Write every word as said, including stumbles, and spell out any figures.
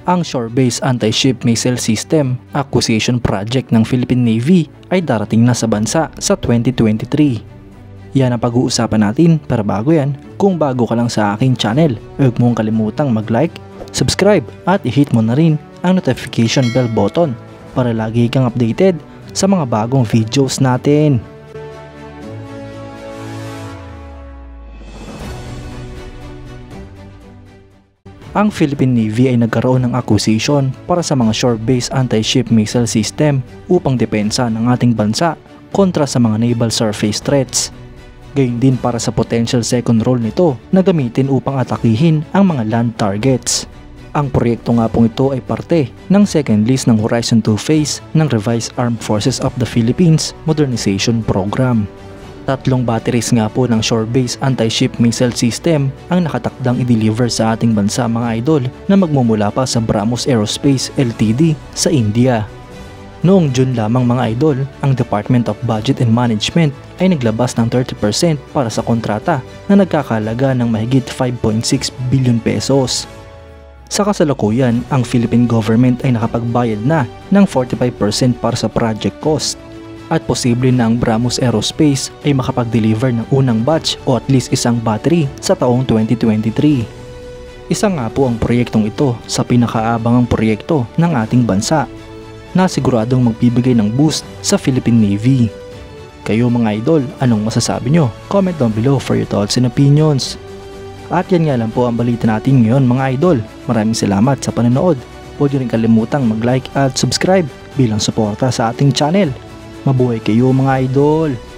Ang Shore-Based Anti-Ship Missile System Acquisition Project ng Philippine Navy ay darating na sa bansa sa twenty twenty-three. Yan ang pag-uusapan natin, pero bago yan, kung bago ka lang sa aking channel, huwag mong kalimutang mag-like, subscribe at i-hit mo na rin ang notification bell button para lagi kang updated sa mga bagong videos natin. Ang Philippine Navy ay nagkaroon ng acquisition para sa mga shore-based anti-ship missile system upang depensa ng ating bansa kontra sa mga naval surface threats. Gayon din para sa potential second role nito na gamitin upang atakihin ang mga land targets. Ang proyekto nga pong ito ay parte ng second list ng Horizon two phase ng Revised Armed Forces of the Philippines Modernization Program. Tatlong batteries nga po ng shore-based anti-ship missile system ang nakatakdang i-deliver sa ating bansa mga idol na magmumula pa sa Brahmos Aerospace Limited sa India. Noong June lamang mga idol, ang Department of Budget and Management ay naglabas ng thirty percent para sa kontrata na nagkakalaga ng mahigit five point six billion pesos. Sa kasalukuyan, ang Philippine government ay nakapagbayad na ng forty-five percent para sa project cost. At posible na ang Brahmos Aerospace ay makapag-deliver ng unang batch o at least isang battery sa taong twenty twenty-three. Isa nga po ang proyektong ito sa pinakaabangang proyekto ng ating bansa na siguradong magbibigay ng boost sa Philippine Navy. Kayo mga idol, anong masasabi nyo? Comment down below for your thoughts and opinions. At yan nga lang po ang balita natin ngayon mga idol. Maraming salamat sa panonood. Huwag nyo rin kalimutang mag-like at subscribe bilang suporta sa ating channel. Mabuhay kayo mga idol!